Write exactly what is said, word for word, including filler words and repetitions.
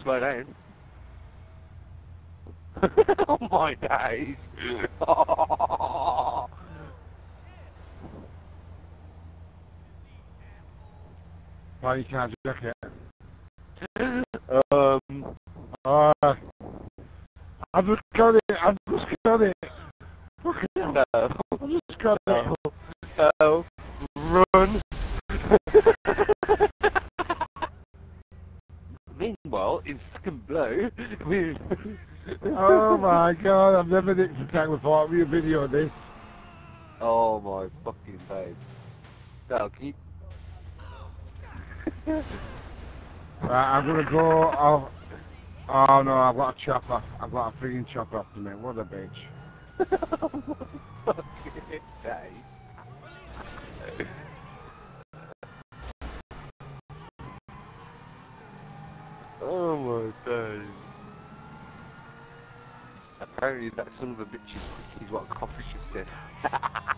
slow down. Oh my days! Why you can't jack it? um, Uh, I've just got it, I've just got it. Fucking hell. no, I've just got it. no, no, run! Meanwhile, in second blow, we. Oh my god, I've never nicked a tank before. I'll be a video of this. Oh my fucking face. No, can you... Right, I'm gonna go off. Oh no, I've got a chopper. I've got a freaking chopper after me. What a bitch. fucking days. Oh my days. Apparently that son of a bitch's cookies what a coffee should say.